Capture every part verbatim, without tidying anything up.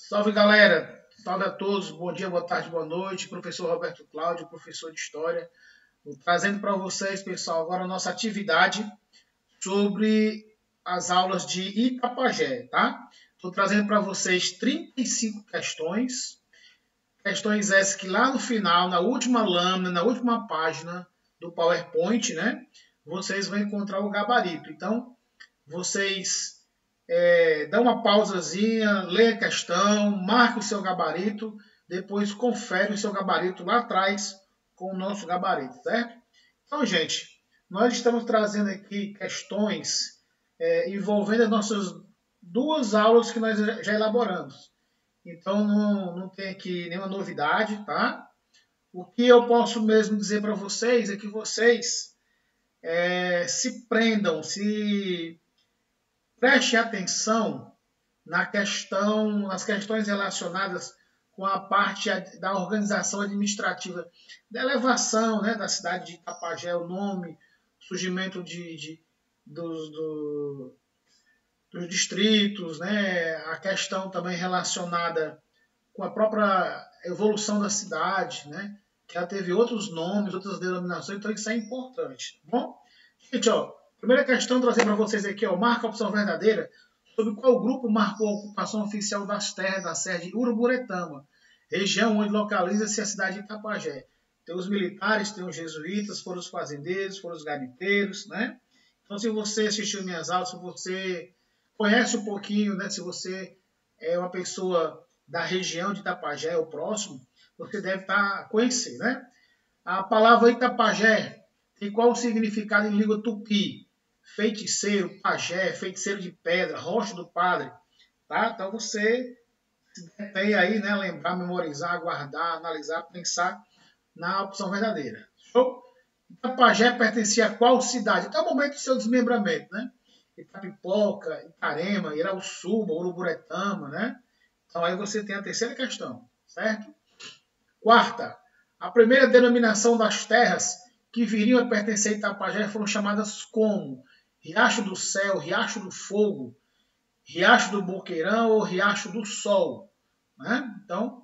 Salve, galera! Salve a todos, bom dia, boa tarde, boa noite. Professor Roberto Cláudio, professor de História, trazendo para vocês, pessoal, agora a nossa atividade sobre as aulas de Itapajé, tá? Estou trazendo para vocês trinta e cinco questões, questões essas que lá no final, na última lâmina, na última página do PowerPoint, né, vocês vão encontrar o gabarito. Então, vocês é, dão uma pausazinha, lê a questão, marca o seu gabarito, depois confere o seu gabarito lá atrás com o nosso gabarito, certo? Então, gente, nós estamos trazendo aqui questões é, envolvendo as nossas duas aulas que nós já elaboramos. Então, não, não tem aqui nenhuma novidade, tá? O que eu posso mesmo dizer para vocês é que vocês é, se prendam, se prestem atenção na questão, nas questões relacionadas com a parte da organização administrativa, da elevação, né, da cidade de Itapajé, o nome, surgimento de, de, dos, do, dos distritos, né, a questão também relacionada com a própria evolução da cidade, né, que ela teve outros nomes, outras denominações, então isso é importante, tá bom? Gente, ó, primeira questão trazer para vocês aqui, ó, marca a opção verdadeira sobre qual grupo marcou a ocupação oficial das terras da Serra de Uruburetama, região onde localiza-se a cidade de Itapajé. Tem os militares, tem os jesuítas, foram os fazendeiros, foram os garimpeiros, né? Então, se você assistiu minhas aulas, se você conhece um pouquinho, né, se você é uma pessoa da região de Itapajé, ou próximo, você deve estar conhecer, né? A palavra Itapajé tem qual o significado em língua tupi? Feiticeiro, pajé, feiticeiro de pedra, rocha do padre. Tá? Então você tem aí, né, lembrar, memorizar, guardar, analisar, pensar na opção verdadeira. Show? Itapajé pertencia a qual cidade? Até o momento do seu desmembramento, né? Itapipoca, Itarema, Irauçuba, Uruburetama, né? Então aí você tem a terceira questão, certo? Quarta, a primeira denominação das terras que viriam a pertencer a Itapajé foram chamadas como Riacho do Céu, Riacho do Fogo, Riacho do Boqueirão ou Riacho do Sol. Né? Então,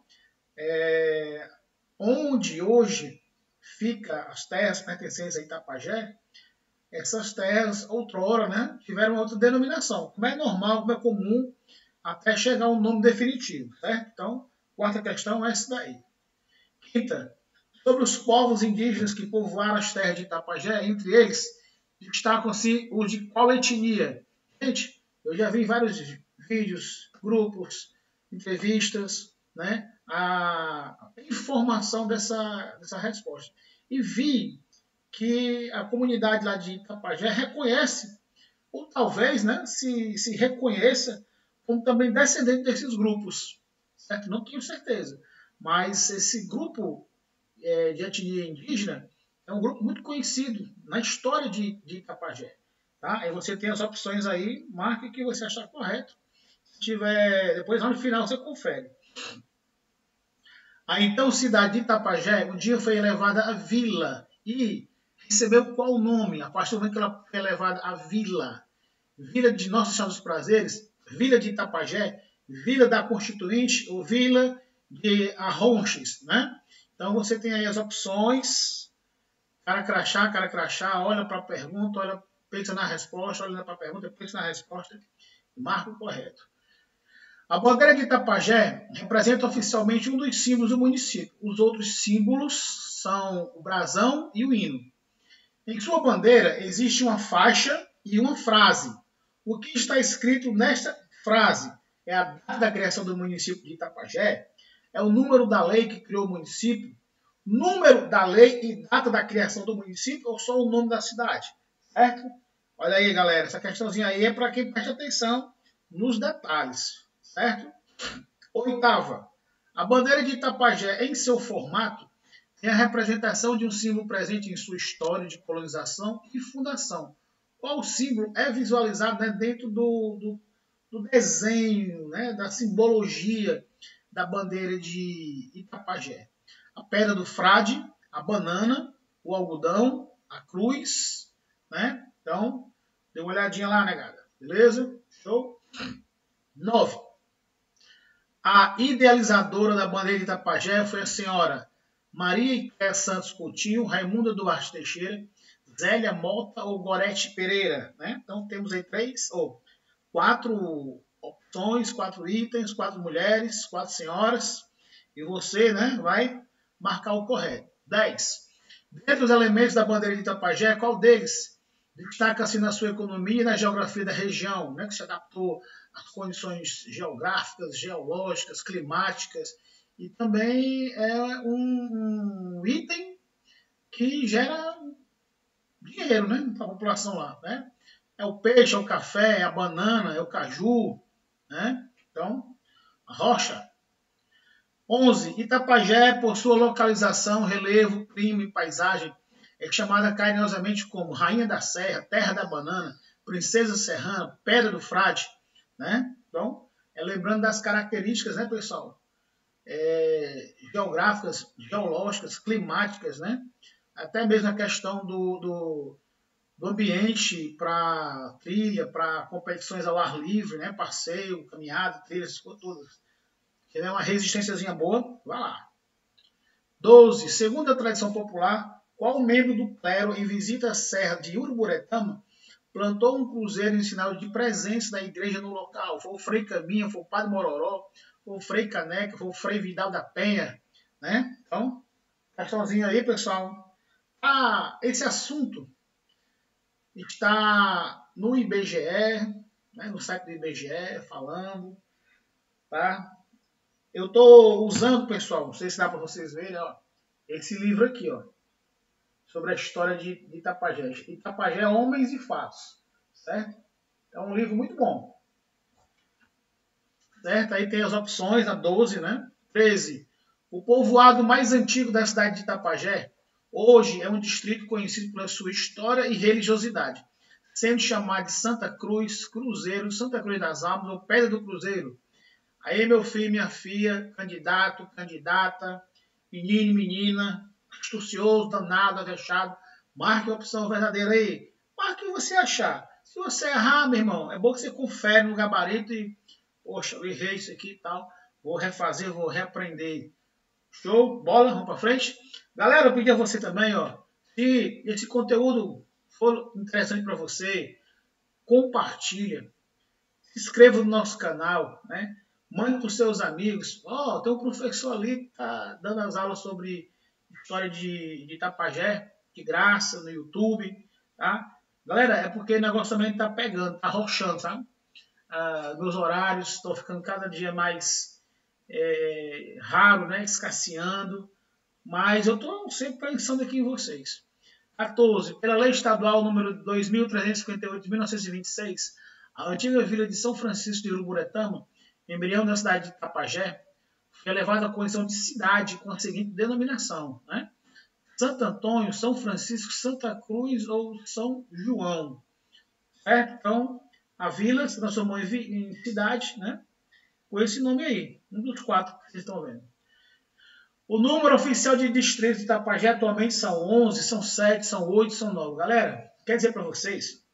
é, onde hoje fica as terras pertencentes a Itapajé, essas terras, outrora, né, tiveram outra denominação, como é normal, como é comum, até chegar a um nome definitivo. Certo? Então, quarta questão é essa daí. Quinta, sobre os povos indígenas que povoaram as terras de Itapajé, entre eles, destacam-se os de qual etnia? Gente, eu já vi vários vídeos, grupos, entrevistas, né, a informação dessa, dessa resposta. E vi que a comunidade lá de Itapajé reconhece, ou talvez, né, se, se reconheça como também descendente desses grupos. Certo? Não tenho certeza. Mas esse grupo é, de etnia indígena é um grupo muito conhecido na história de, de Itapajé. Tá? Aí você tem as opções aí, marque o que você achar correto. Se tiver, depois lá no final você confere. A então cidade de Itapajé um dia foi elevada a vila e recebeu qual nome? A partir do momento que ela foi elevada a vila? Vila de Nossa Senhora dos Prazeres, Vila de Itapajé, Vila da Constituinte ou Vila de Arronches, né? Então você tem aí as opções, cara crachá, cara crachá, olha para a pergunta, olha, pensa na resposta, olha para a pergunta, pensa na resposta e marca o correto. A bandeira de Itapajé representa oficialmente um dos símbolos do município. Os outros símbolos são o brasão e o hino. Em sua bandeira existe uma faixa e uma frase. O que está escrito nesta frase é a data da criação do município de Itapajé, é o número da lei que criou o município, número da lei e data da criação do município ou só o nome da cidade, certo? Olha aí, galera, essa questãozinha aí é para quem presta atenção nos detalhes, certo? Oitava, a bandeira de Itapajé, em seu formato, tem a representação de um símbolo presente em sua história de colonização e fundação. Qual símbolo é visualizado, né, dentro do, do, do desenho, né, da simbologia da bandeira de Itapajé? A pedra do frade, a banana, o algodão, a cruz, né? Então, dê uma olhadinha lá, negada. Beleza? Show? Nove. A idealizadora da bandeira de Itapajé foi a senhora Maria Icléia Santos Coutinho, Raimunda Duarte Teixeira, Zélia Mota ou Gorete Pereira. Né? Então temos aí três ou quatro opções, quatro itens, quatro mulheres, quatro senhoras. E você, né, vai marcar o correto. dez. Dentre os elementos da bandeira de Itapajé, qual deles destaca-se na sua economia e na geografia da região, né, que se adaptou às condições geográficas, geológicas, climáticas, e também é um, um item que gera dinheiro, né, para a população lá, né? É o peixe, é o café, é a banana, é o caju, né? Então, a rocha. onze. Itapajé, por sua localização, relevo, clima e paisagem, é chamada carinhosamente como Rainha da Serra, Terra da Banana, Princesa Serrana, Pedra do Frade, né? Então, é lembrando das características, né, pessoal? É, geográficas, geológicas, climáticas, né? Até mesmo a questão do, do, do ambiente para trilha, para competições ao ar livre, né? Passeio, caminhada, trilhas, todas. Se tiver uma resistênciazinha boa, vá lá. doze. Segundo a tradição popular, qual membro do clero em visita à serra de Uruburetama plantou um cruzeiro em sinal de presença da igreja no local? Foi o Frei Caminha, foi o Padre Mororó, foi o Frei Caneca, foi o Frei Vidal da Penha, né? Então, questãozinha aí, pessoal. Ah, esse assunto está no I B G E, né, no site do I B G E, falando, tá? Eu estou usando, pessoal, não sei se dá para vocês verem, ó, esse livro aqui, ó, sobre a história de, de Itapajé. Itapajé, Homens e Fatos, certo? É um livro muito bom, certo? Aí tem as opções, a doze, né? treze. O povoado mais antigo da cidade de Itapajé, hoje é um distrito conhecido pela sua história e religiosidade, sendo chamado de Santa Cruz, Cruzeiro, Santa Cruz das Almas ou Pedra do Cruzeiro. Aí, meu filho, minha filha, candidato, candidata, menino, menina, astucioso, danado, agachado, marque a opção verdadeira aí. Marque o que você achar. Se você errar, meu irmão, é bom que você confere no gabarito e, poxa, eu errei isso aqui e tal, vou refazer, vou reaprender. Show? Bola, vamos para frente? Galera, eu pedi a você também, ó, se esse conteúdo for interessante para você, compartilha, se inscreva no nosso canal, né? Mande para os seus amigos. Ó, oh, tem um professor ali que está dando as aulas sobre história de, de Itapajé, de graça, no YouTube, tá? Galera, é porque o negócio também está pegando, está rochando, sabe? Ah, meus horários estão ficando cada dia mais é, raro, né? Escasseando. Mas eu estou sempre pensando aqui em vocês. quatorze. Pela lei estadual número dois mil trezentos e cinquenta e oito de mil novecentos e vinte e seis, a antiga vila de São Francisco de Uruburetama, embrião da cidade de Itapajé, foi elevada à condição de cidade com a seguinte denominação, né? Santo Antônio, São Francisco, Santa Cruz ou São João. Certo? Então, a vila se transformou em cidade, né? Com esse nome aí, um dos quatro que vocês estão vendo. O número oficial de distritos de Itapajé atualmente são onze, são sete, são oito, são nove. Galera, quer dizer para vocês,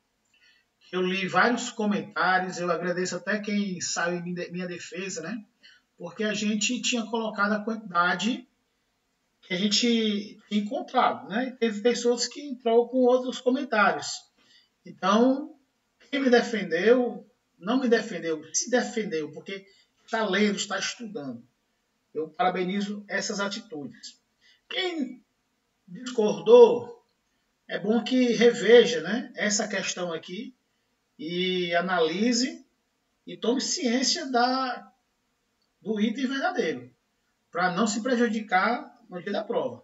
eu li vários comentários, eu agradeço até quem saiu em minha defesa, né? Porque a gente tinha colocado a quantidade que a gente tinha encontrado, né? E teve pessoas que entrou com outros comentários. Então, quem me defendeu, não me defendeu, se defendeu, porque está lendo, está estudando. Eu parabenizo essas atitudes. Quem discordou, é bom que reveja, né, essa questão aqui e analise e tome ciência da, do item verdadeiro, para não se prejudicar no dia da prova.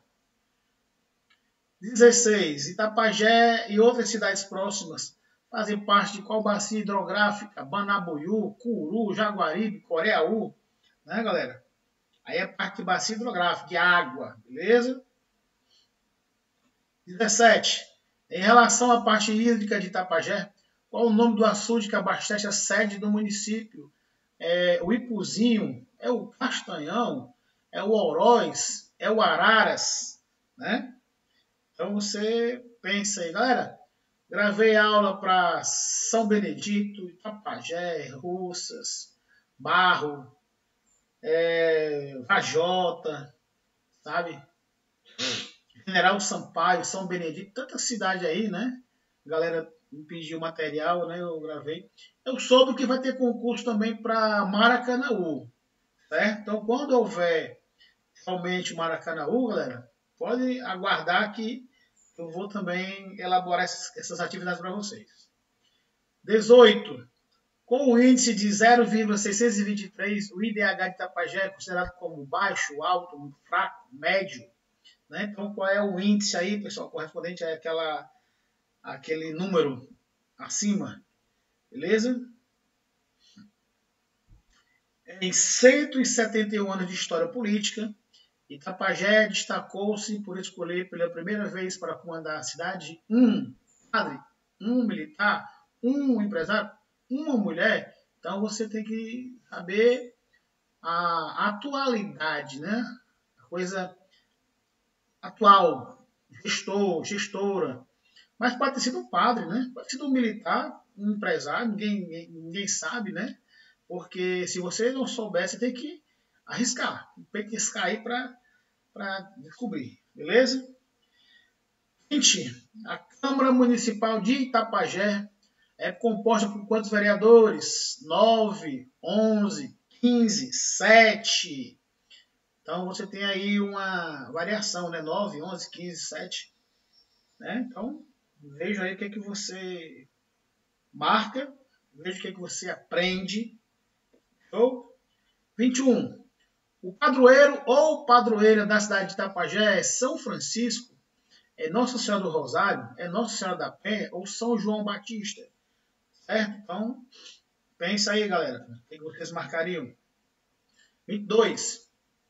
dezesseis. Itapajé e outras cidades próximas fazem parte de qual bacia hidrográfica? Banabuiú, Curu, Jaguaribe, Coreaú, né, galera? Aí é parte de bacia hidrográfica, de água, beleza? dezessete. Em relação à parte hídrica de Itapajé, qual o nome do açude que abastece a sede do município? É o Ipuzinho? É o Castanhão? É o Oroz? É o Araras? Né? Então você pensa aí, galera. Gravei aula para São Benedito, Itapajé, Russas, Barro, é, Vajota, sabe? General Sampaio, São Benedito, tanta cidade aí, né? A galera me pediu material, né? Eu gravei. Eu soube que vai ter concurso também para Maracanaú, certo? Então, quando houver realmente Maracanaú, galera, pode aguardar que eu vou também elaborar essas, essas atividades para vocês. dezoito. Com o índice de zero vírgula seiscentos e vinte e três, o I D H de Itapajé é considerado como baixo, alto, muito fraco, médio. Né? Então, qual é o índice aí, pessoal, correspondente a aquela, aquele número acima? Beleza? Em cento e setenta e um anos de história política, Itapajé destacou-se por escolher pela primeira vez para comandar a cidade um padre, um militar, um empresário, uma mulher. Então você tem que saber a atualidade, né? A coisa atual, gestor, gestora. Mas pode ter sido um padre, né? Pode ter sido um militar, um empresário, ninguém, ninguém, ninguém sabe, né? Porque se você não souber, você tem que arriscar. Tem que arriscar aí para descobrir, beleza? vinte. A Câmara Municipal de Itapajé é composta por quantos vereadores? nove, onze, quinze, sete. Então você tem aí uma variação, né? nove, onze, quinze, sete. Né? Então veja aí o que é que você marca, veja o que é que você aprende. Show? vinte e um. O padroeiro ou padroeira da cidade de Itapajé é São Francisco, é Nossa Senhora do Rosário, é Nossa Senhora da Penha ou São João Batista. Certo? Então, pensa aí, galera. O que vocês marcariam? vinte e dois.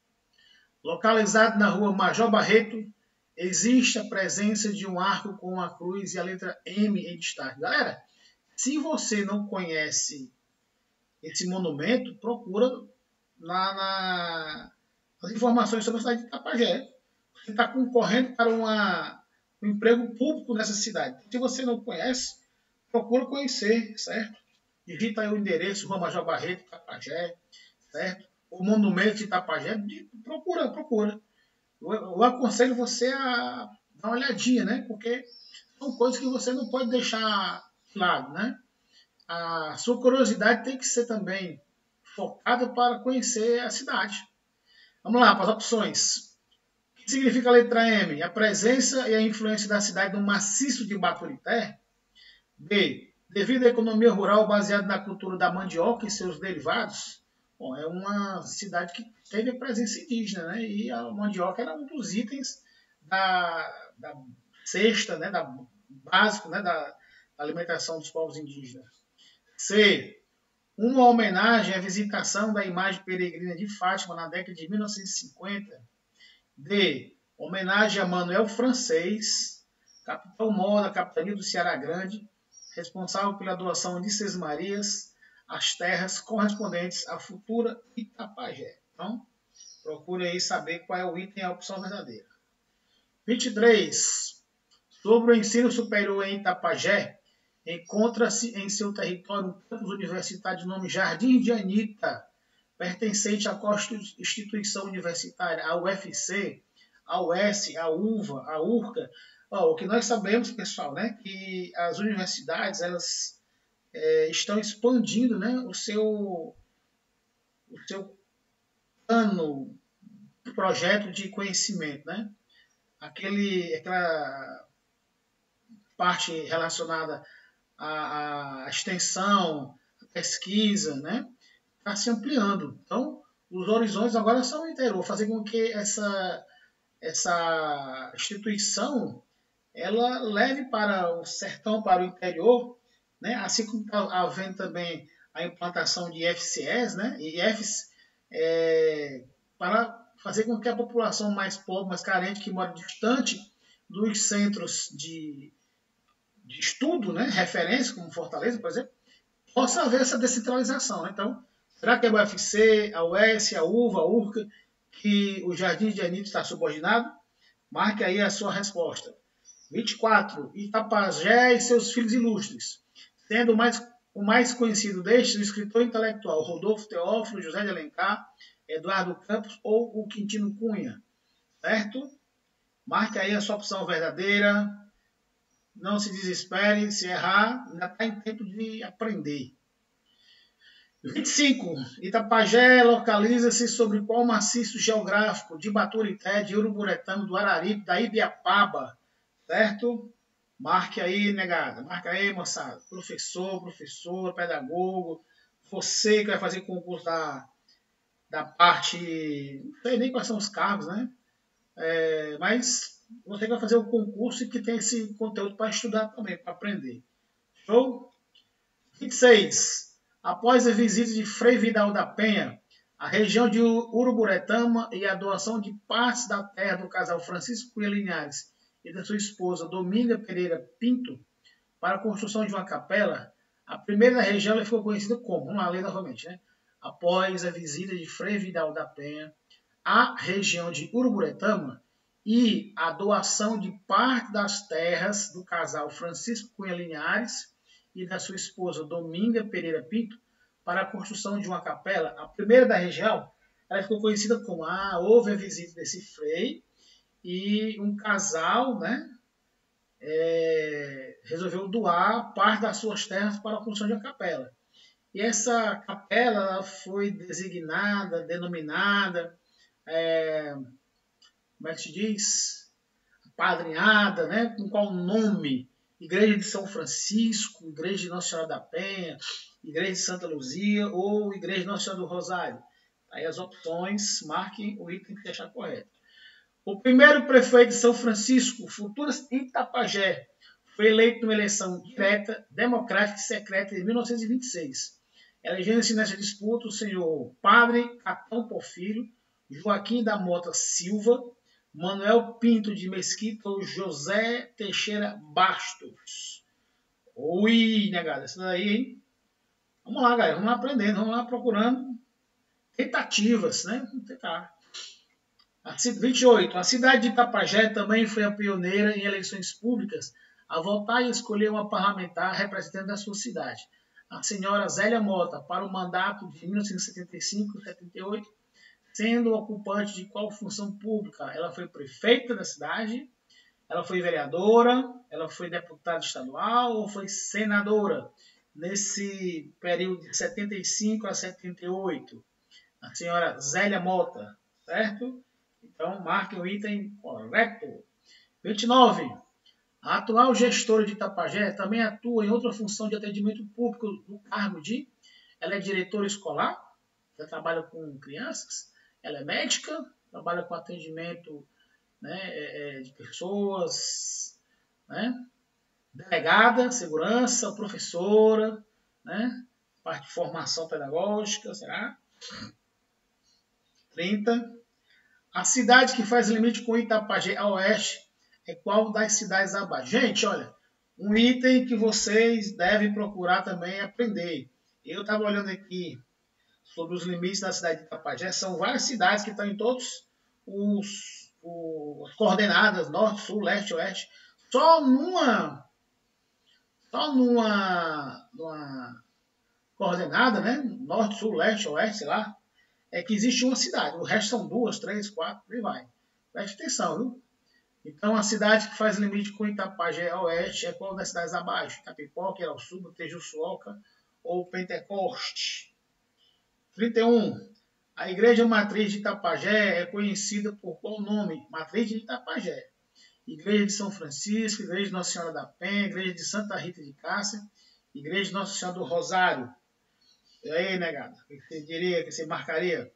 Localizado na rua Major Barreto, existe a presença de um arco com a cruz e a letra M em destaque. Galera, se você não conhece esse monumento, procura na, na, nas informações sobre a cidade de Itapajé. Você está concorrendo para uma, um emprego público nessa cidade. Se você não conhece, procura conhecer, certo? Digita aí o endereço, Rua Major Barreto, Itapajé, certo? O monumento de Itapajé, procura, procura. Eu, eu aconselho você a dar uma olhadinha, né? Porque são coisas que você não pode deixar de lado, né? A sua curiosidade tem que ser também focada para conhecer a cidade. Vamos lá, para as opções. O que significa a letra M? A presença e a influência da cidade no maciço de Baturité. B. Devido à economia rural baseada na cultura da mandioca e seus derivados. Bom, é uma cidade que teve a presença indígena, né? E a mandioca era um dos itens da, da cesta, né? Da, básico, né? Da, da alimentação dos povos indígenas. C. Uma homenagem à visitação da imagem peregrina de Fátima na década de mil novecentos e cinquenta. D. Homenagem a Manuel Francês, capitão-mor da capitania do Ceará Grande, responsável pela doação de Seis Marias às terras correspondentes à futura Itapajé. Então, procure aí saber qual é o item e a opção verdadeira. vinte e três. Sobre o ensino superior em Itapajé, encontra-se em seu território um campus universitário de nome Jardim de Anitta, pertencente à instituição universitária, a U F C, a U S, a UVA, a URCA. Oh, o que nós sabemos, pessoal, né, que as universidades elas é, estão expandindo, né, o seu, o seu plano, projeto de conhecimento, né? Aquele, aquela parte relacionada à, à extensão, à pesquisa, né? Está se ampliando. Então, os horizontes agora são o interior, fazer com que essa, essa instituição ela leve para o sertão, para o interior, né? Assim como está havendo também a implantação de I F C Es, né? E I Fs, é, para fazer com que a população mais pobre, mais carente, que mora distante dos centros de, de estudo, né? Referência, como Fortaleza, por exemplo, possa haver essa descentralização. Né? Então, será que é a U F C, a U S, a UVA, a URCA, que o Jardim de Anitta está subordinado? Marque aí a sua resposta. vinte e quatro. Itapajé e seus filhos ilustres, sendo o mais O mais conhecido destes, o escritor intelectual Rodolfo Teófilo, José de Alencar, Eduardo Campos ou o Quintino Cunha, certo? Marque aí a sua opção verdadeira. Não se desespere, se errar, ainda está em tempo de aprender. vinte e cinco. Itapajé localiza-se sobre qual maciço geográfico de Baturité, de Uruburetama, do Araripe, da Ibiapaba, certo? Marque aí, negada. Marca aí, moçada. Professor, professora, pedagogo, você que vai fazer concurso da, da parte... Não sei nem quais são os cargos, né? É, mas você que vai fazer o concurso e que tem esse conteúdo para estudar também, para aprender. Show? vinte e seis. Após a visita de Frei Vidal da Penha, a região de Uruburetama e a doação de partes da terra do casal Francisco Cunha Linhares e da sua esposa Dominga Pereira Pinto para a construção de uma capela, a primeira da região ficou conhecida como, vamos lá ler novamente, né? Após a visita de Frei Vidal da Penha à região de Uruburetama e a doação de parte das terras do casal Francisco Cunha Linhares e da sua esposa Dominga Pereira Pinto para a construção de uma capela, a primeira da região, ela ficou conhecida como, ah, houve a visita desse frei e um casal, né, é, resolveu doar parte das suas terras para a construção de uma capela. E essa capela foi designada, denominada, é, como é que se diz? Apadrinhada, né, com qual nome? Igreja de São Francisco, Igreja de Nossa Senhora da Penha, Igreja de Santa Luzia ou Igreja de Nossa Senhora do Rosário. Aí as opções, marquem o item que você achar correto. O primeiro prefeito de São Francisco, futuro Itapajé, foi eleito numa eleição direta, democrática e secreta em mil novecentos e vinte e seis. Elegendo-se nessa disputa o senhor Padre Catão Porfírio, Joaquim da Mota Silva, Manuel Pinto de Mesquita ou José Teixeira Bastos. Ui, negada, essa daí, hein? Vamos lá, galera, vamos lá aprendendo, vamos lá procurando tentativas, né? Vamos tentar. vinte e oito. A cidade de Itapajé também foi a pioneira em eleições públicas a votar e escolher uma parlamentar representante da sua cidade. A senhora Zélia Mota, para o mandato de mil novecentos e setenta e cinco a setenta e oito, sendo ocupante de qual função pública? Ela foi prefeita da cidade, ela foi vereadora, ela foi deputada estadual ou foi senadora? Nesse período de setenta e cinco a setenta e oito, a senhora Zélia Mota, certo? Então, marque o item correto. vinte e nove. A atual gestora de Itapajé também atua em outra função de atendimento público no cargo de... Ela é diretora escolar, ela trabalha com crianças, ela é médica, trabalha com atendimento, né, de pessoas, né, delegada, segurança, professora, né, parte de formação pedagógica, será? trinta. A cidade que faz limite com Itapajé a oeste é qual das cidades abaixo? Gente, olha, um item que vocês devem procurar também aprender. Eu estava olhando aqui sobre os limites da cidade de Itapajé, são várias cidades que estão em todos os, os coordenadas, norte, sul, leste, oeste. Só numa, só numa, numa coordenada, né? Norte, sul, leste, oeste, sei lá, é que existe uma cidade. O resto são duas, três, quatro, por aí vai. Preste atenção, viu? Então, a cidade que faz limite com Itapajé a oeste é qual das cidades abaixo? Itapipoca, Irauçuba, Tejuçuoca ou Pentecoste. trinta e um. A Igreja Matriz de Itapajé é conhecida por qual nome? Matriz de Itapajé. Igreja de São Francisco, Igreja de Nossa Senhora da Penha, Igreja de Santa Rita de Cássia, Igreja de Nossa Senhora do Rosário. E aí, negada, o que você diria, o que você marcaria?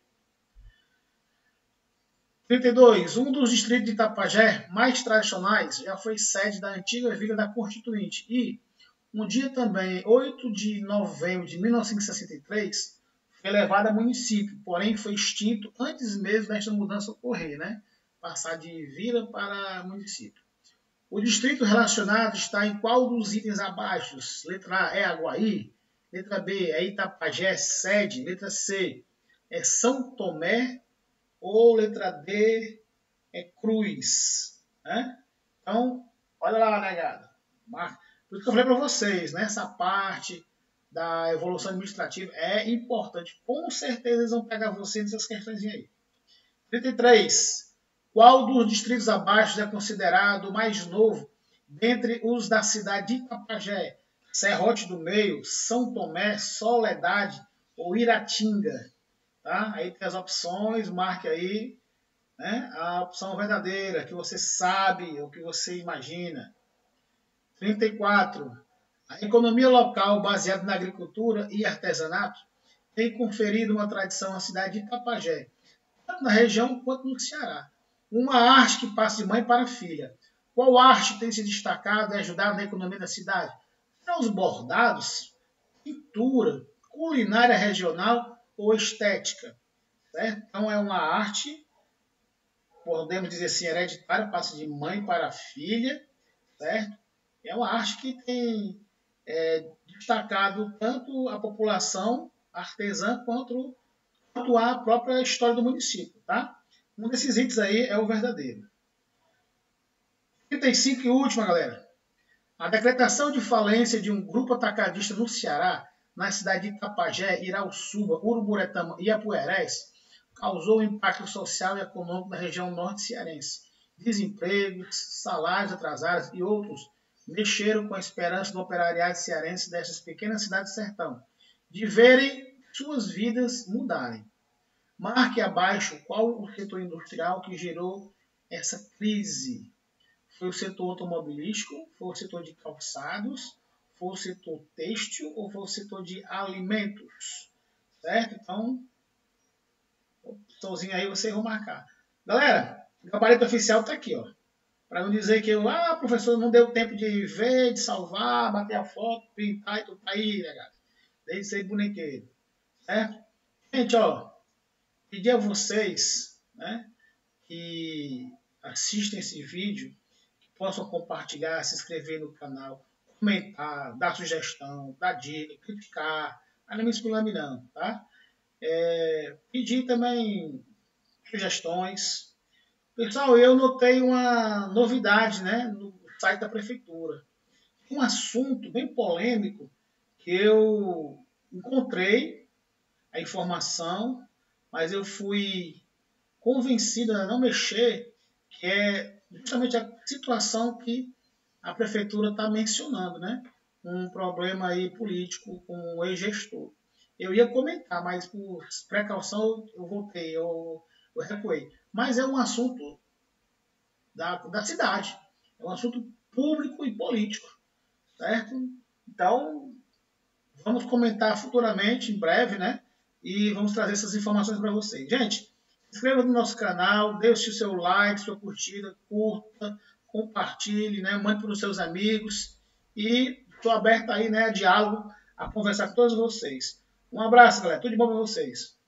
trinta e dois. Um dos distritos de Itapajé mais tradicionais já foi sede da antiga Vila da Constituinte e, um dia também, oito de novembro de mil novecentos e sessenta e três, foi elevado a município, porém foi extinto antes mesmo desta mudança ocorrer, né? Passar de vila para município. O distrito relacionado está em qual dos itens abaixo? Letra A é Aguaí, letra B é Itapajé, sede, letra C é São Tomé, ou letra D é Cruz, né? Então, olha lá, negada. Por isso que eu falei para vocês, nessa parte da evolução administrativa é importante. Com certeza eles vão pegar você nessas questões aí. trinta e três. Qual dos distritos abaixo é considerado o mais novo dentre os da cidade de Itapajé, Serrote do Meio, São Tomé, Soledade ou Iratinga? Tá? Aí tem as opções, marque aí, né, a opção verdadeira, que você sabe ou que você imagina. trinta e quatro. A economia local, baseada na agricultura e artesanato, tem conferido uma tradição à cidade de Itapajé, tanto na região quanto no Ceará. Uma arte que passa de mãe para filha. Qual arte tem se destacado e ajudado na economia da cidade? São os bordados, pintura, culinária regional ou estética. Certo? Então é uma arte, podemos dizer assim, hereditária, passa de mãe para filha, certo? É uma arte que tem é, destacado tanto a população artesã quanto, quanto a própria história do município, tá? Um desses itens aí é o verdadeiro. trinta e cinco e última, galera. A decretação de falência de um grupo atacadista no Ceará, na cidade de Itapajé, Irauçuba, Uruburetama e Apuerés, causou um impacto social e econômico na região norte cearense. Desempregos, salários atrasados e outros mexeram com a esperança do operariado cearense dessas pequenas cidades do sertão, de verem suas vidas mudarem. Marque abaixo qual o setor industrial que gerou essa crise. Foi o setor automobilístico, foi o setor de calçados, foi o setor têxtil ou foi o setor de alimentos? Certo? Então, opçãozinha aí vocês vão marcar. Galera, o gabarito oficial está aqui, ó. Para não dizer que eu, ah, professor, não deu tempo de ver, de salvar, bater a foto, pintar e tudo. Tá aí, negado. Desde ser bonequeiro. Certo? Gente, ó, pedir a vocês, né, que assistem esse vídeo, que possam compartilhar, se inscrever no canal, comentar, dar sugestão, dar dica, criticar, não me exclame não, tá? É, pedir também sugestões. Pessoal, eu notei uma novidade, né, no site da prefeitura. Um assunto bem polêmico que eu encontrei a informação, mas eu fui convencido a não mexer, que é justamente a situação que a prefeitura está mencionando, né? Um problema aí político com o ex-gestor. Eu ia comentar, mas por precaução eu voltei, eu, eu recuei. Mas é um assunto da, da cidade, é um assunto público e político, certo? Então, vamos comentar futuramente, em breve, né? E vamos trazer essas informações para vocês. Gente, se inscreva no nosso canal, deixe o seu like, sua curtida, curta, compartilhe, né? Mande para os seus amigos e estou aberto aí, né, a diálogo, a conversar com todos vocês. Um abraço, galera. Tudo de bom para vocês.